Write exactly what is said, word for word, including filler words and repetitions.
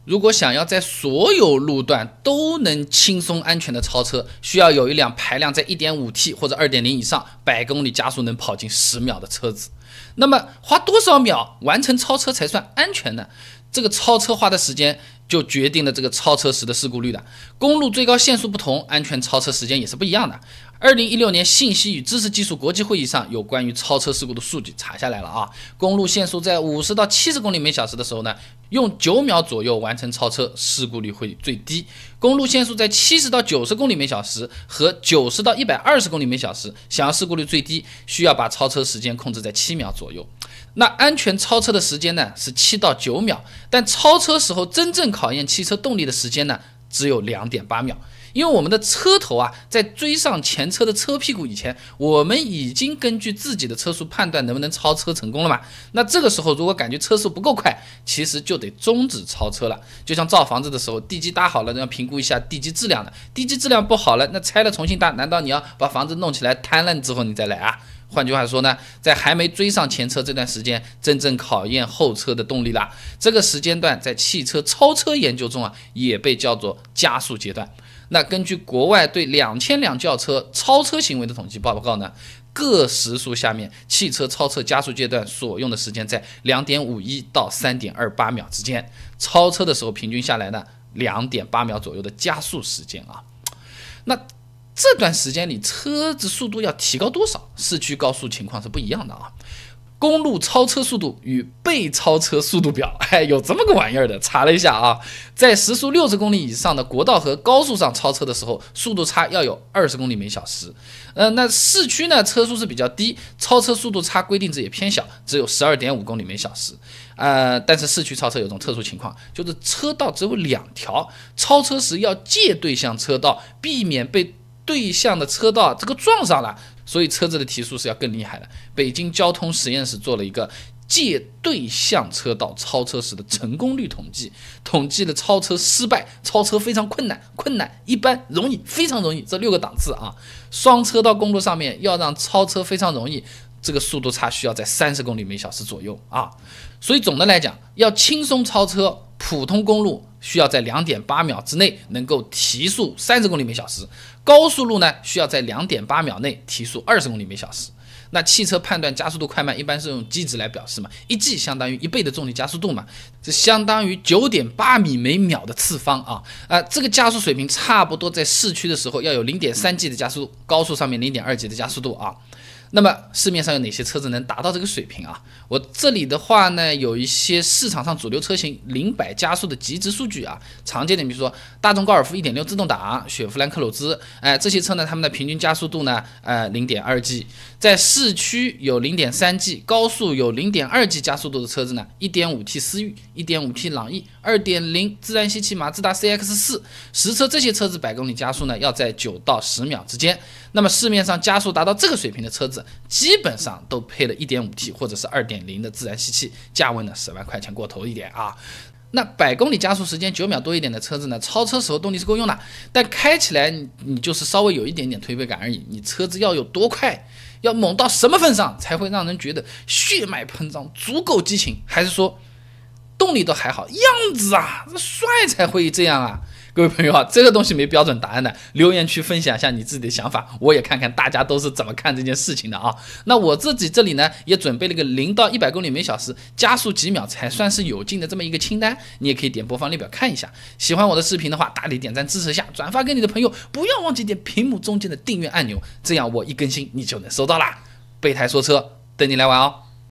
如果想要在所有路段都能轻松安全的超车，需要有一辆排量在 一点五 T 或者 二点零 以上，百公里加速能跑进十秒的车子。那么花多少秒完成超车才算安全呢？这个超车花的时间就决定了这个超车时的事故率的。公路最高限速不同，安全超车时间也是不一样的。二零一六年信息与知识技术国际会议上有关于超车事故的数据查下来了啊，公路限速在五十到七十公里每小时的时候呢，用九秒左右完成超车，事故率会最低。公路限速在七十到九十公里每小时和九十到一百二十公里每小时，想要事故率最低，需要把超车时间控制在七秒左右。那安全超车的时间呢是七到九秒，但超车时候真正考验汽车动力的时间呢只有 两点八秒。因为我们的车头啊，在追上前车的车屁股以前，我们已经根据自己的车速判断能不能超车成功了嘛。那这个时候如果感觉车速不够快，其实就得终止超车了。就像造房子的时候，地基搭好了，要评估一下地基质量的，地基质量不好了，那拆了重新搭，难道你要把房子弄起来瘫烂之后你再来啊？换句话说呢，在还没追上前车这段时间，真正考验后车的动力啦。这个时间段在汽车超车研究中啊，也被叫做加速阶段。那根据国外对两千辆轿车超车行为的统计报告呢，各时速下面汽车超车加速阶段所用的时间在 两点五一 到 三点二八 秒之间，超车的时候平均下来呢 两点八 秒左右的加速时间啊。那这段时间里车子速度要提高多少？市区高速情况是不一样的啊。公路超车速度与被超车速度表，哎，有这么个玩意儿的。查了一下啊，在时速六十公里以上的国道和高速上超车的时候，速度差要有二十公里每小时。呃，那市区呢，车速是比较低，超车速度差规定值也偏小，只有 十二点五公里每小时。呃，但是市区超车有种特殊情况，就是车道只有两条，超车时要借对向车道，避免被对向的车道这个撞上了。所以车子的提速是要更厉害的。北京交通实验室做了一个借对向车道超车时的成功率统计，统计了超车失败、超车非常困难、困难、一般、容易、非常容易这六个档次啊。双车道公路上面要让超车非常容易，这个速度差需要在三十公里每小时左右啊。所以总的来讲，要轻松超车，普通公路需要在 两点八 秒之内能够提速三十公里每小时，高速路呢需要在 两点八 秒内提速二十公里每小时。那汽车判断加速度快慢一般是用 G 值来表示嘛，一 G 相当于一倍的重力加速度嘛，这相当于 九点八米每秒的次方啊。呃，这个加速水平差不多在市区的时候要有 零点三 G 的加速度，高速上面 零点二 G 的加速度啊。那么市面上有哪些车子能达到这个水平啊？我这里的话呢，有一些市场上主流车型零百加速的极值数据啊，常见的比如说大众高尔夫 一点六 自动挡、雪佛兰科鲁兹，哎、呃，这些车呢，它们的平均加速度呢，呃 零点二 G， 在市区有 零点三 G， 高速有 零点二 G 加速度的车子呢 ，一点五 T 思域、一点五 T 朗逸、二点零 自然吸气马自达 C X 四， 实车这些车子百公里加速呢要在九到十秒之间。那么市面上加速达到这个水平的车子，基本上都配了 一点五 T 或者是 二点零 的自然吸气，价位呢十万块钱过头一点啊。那百公里加速时间九秒多一点的车子呢，超车时候动力是够用的，但开起来你你就是稍微有一点点推背感而已。你车子要有多快，要猛到什么份上才会让人觉得血脉喷张，足够激情？还是说动力都还好，样子啊，帅才会这样啊？各位朋友啊，这个东西没标准答案的，留言区分享一下你自己的想法，我也看看大家都是怎么看这件事情的啊。那我自己这里呢，也准备了个零到一百公里每小时加速几秒才算是有劲的这么一个清单，你也可以点播放列表看一下。喜欢我的视频的话，大力点赞支持一下，转发给你的朋友，不要忘记点屏幕中间的订阅按钮，这样我一更新你就能收到啦。备胎说车，等你来玩哦。